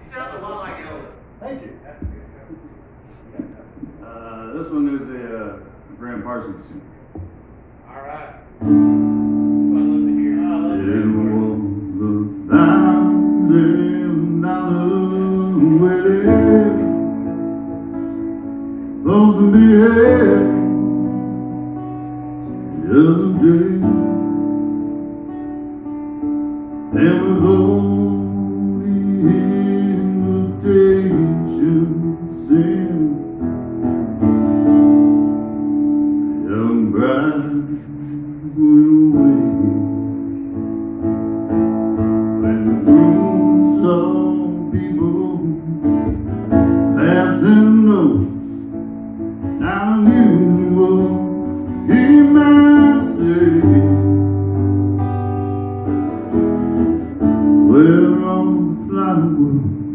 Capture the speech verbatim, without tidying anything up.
sound a lot like Elvis. Thank you. Uh, this one is a uh, Graham Parsons tune. All right. That's what I love to hear. I love It Graham was a thousand dollar wedding, supposed to be here the other day, and with all the invitations sent, the young bride went away. When the groom saw people passing notes, not unusual, he might say, we're on the flywood.